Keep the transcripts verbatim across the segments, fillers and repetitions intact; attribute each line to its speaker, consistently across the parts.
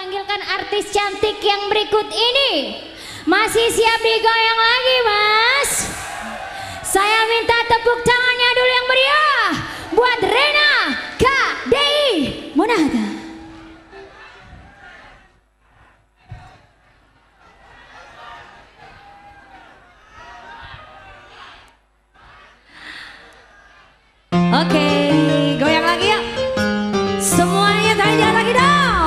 Speaker 1: panggilkan artis cantik yang berikut ini. Masih siap digoyang lagi, Mas? Saya minta tepuk tangannya dulu yang meriah buat Rena K D I Monata. Oke, goyang lagi ya. Semuanya jalan lagi dong.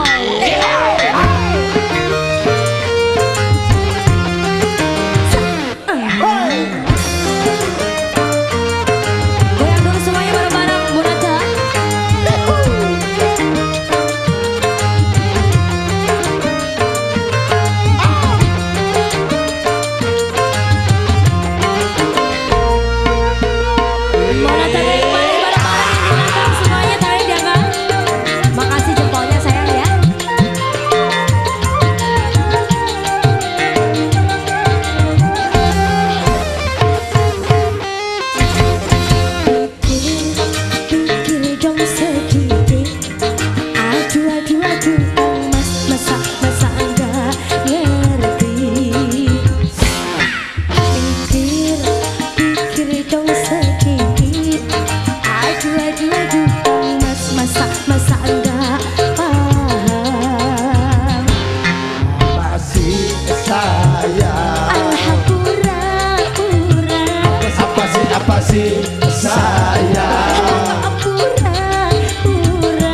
Speaker 1: Goyang dulu semuanya bareng-bareng, Monata. Monata dari Bali bareng-bareng di belakang semuanya tarik diangkat. Makasih jempolnya sayang ya. Pikir dong sedikit. Aduh aduh aduh mas masa masa enggak ngerti. Pikir pikir dong sedikit. Aduh aduh aduh mas masa masa enggak paham.
Speaker 2: Masih sayang.
Speaker 1: Alah pura-pura.
Speaker 2: Apa sih apa sih sayang?
Speaker 1: Pura-pura.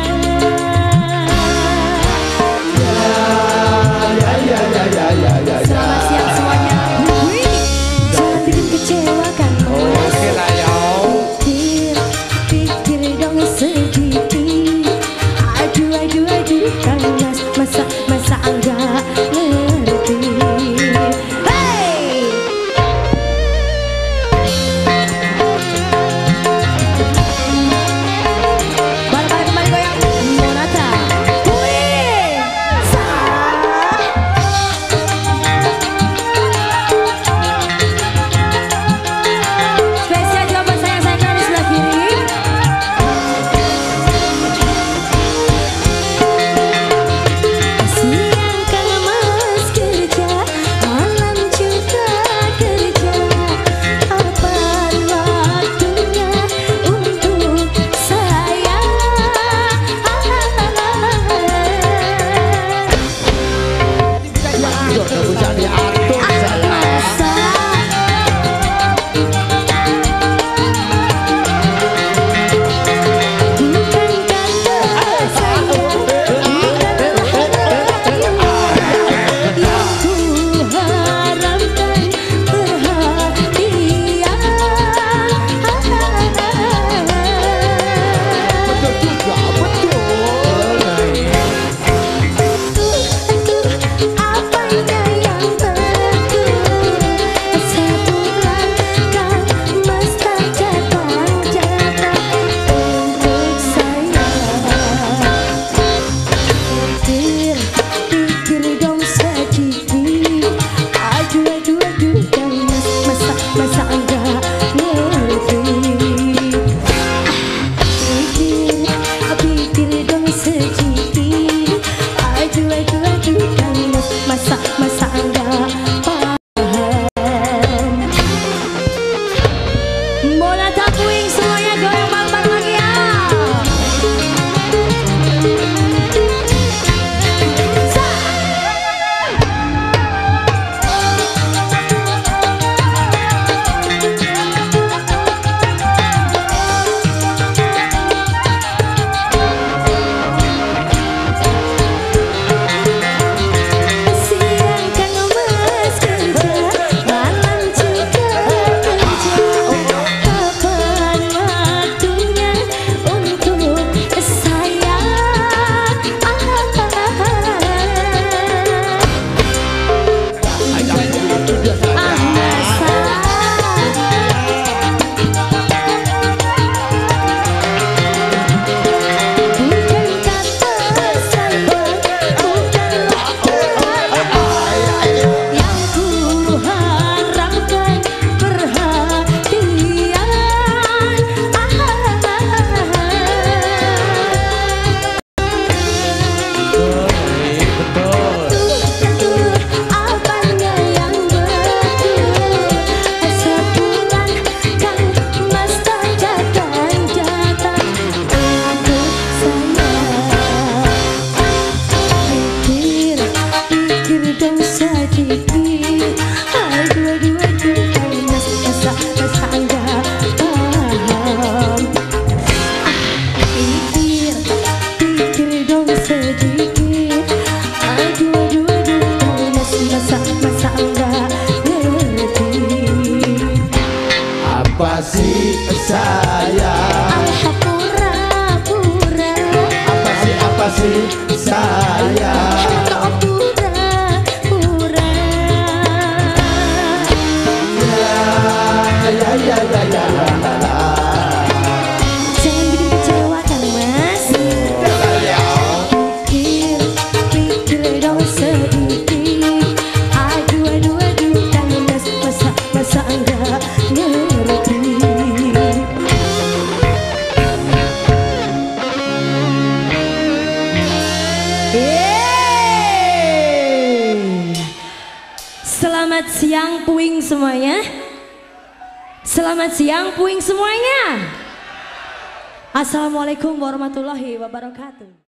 Speaker 2: Ya ya ya ya ya ya.
Speaker 1: Selamat siang semuanya. Wih, jangan bikin kecewa kan.
Speaker 2: Oke lah ya.
Speaker 1: Pikir, pikir dong sedikit. Aduh, aduh, aduh, kan mas, masa, masa enggak ngerti. Hey! Balik-balik kembali goyang. Monata. Wih, sah. Spesial juga buat sayang-sayang di sebelah kiri. sedikit. Aduh aduh aduh panas masa masa enggak ngerti.
Speaker 2: Apa sih sayang?
Speaker 1: Pura-pura.
Speaker 2: Apa sih apa sih sayang?
Speaker 1: Kok pura-pura.
Speaker 2: Ya ya ya ya ya.
Speaker 1: Jangan bikin kecewa kan mas. Pikir, pikir dong sedikit. Aduh aduh aduh panas masa masa enggak ngerti. Selamat siang puing semuanya. Selamat siang puing semuanya. Assalamualaikum warahmatullahi wabarakatuh.